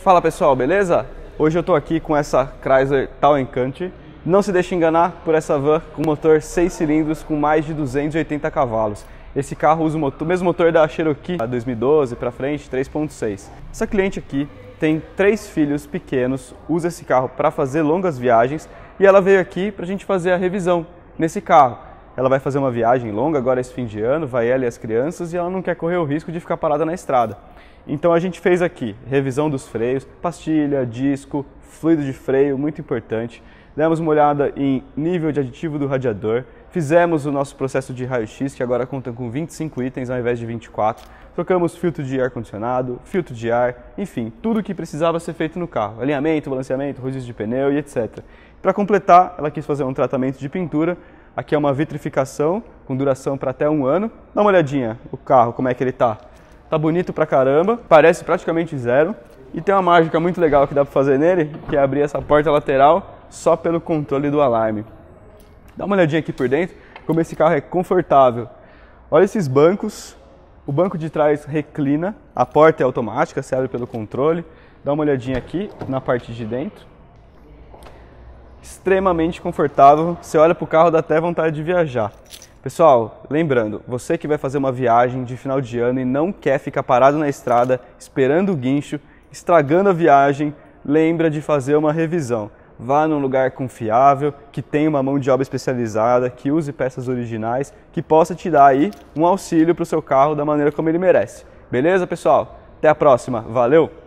Fala pessoal, beleza? Hoje eu tô aqui com essa Chrysler Town & Country. Não se deixe enganar por essa van com motor 6 cilindros com mais de 280 cavalos. Esse carro usa o mesmo motor da Cherokee 2012 para frente, 3.6. Essa cliente aqui tem 3 filhos pequenos, usa esse carro para fazer longas viagens e ela veio aqui para a gente fazer a revisão nesse carro. Ela vai fazer uma viagem longa agora esse fim de ano, vai ela e as crianças, e ela não quer correr o risco de ficar parada na estrada. Então a gente fez aqui revisão dos freios, pastilha, disco, fluido de freio, muito importante. Demos uma olhada em nível de aditivo do radiador, fizemos o nosso processo de raio-x, que agora conta com 25 itens ao invés de 24. Trocamos filtro de ar-condicionado, filtro de ar, enfim, tudo o que precisava ser feito no carro. Alinhamento, balanceamento, rodízio de pneu e etc. Para completar, ela quis fazer um tratamento de pintura. Aqui é uma vitrificação com duração para até 1 ano. Dá uma olhadinha o carro, como é que ele tá. Tá bonito pra caramba, parece praticamente zero. E tem uma mágica muito legal que dá para fazer nele, que é abrir essa porta lateral só pelo controle do alarme. Dá uma olhadinha aqui por dentro, como esse carro é confortável. Olha esses bancos, o banco de trás reclina, a porta é automática, se abre pelo controle. Dá uma olhadinha aqui na parte de dentro. Extremamente confortável, você olha para o carro dá até vontade de viajar. Pessoal, lembrando, você que vai fazer uma viagem de final de ano e não quer ficar parado na estrada, esperando o guincho, estragando a viagem, lembra de fazer uma revisão. Vá num lugar confiável, que tenha uma mão de obra especializada, que use peças originais, que possa te dar aí um auxílio para o seu carro da maneira como ele merece. Beleza, pessoal? Até a próxima. Valeu!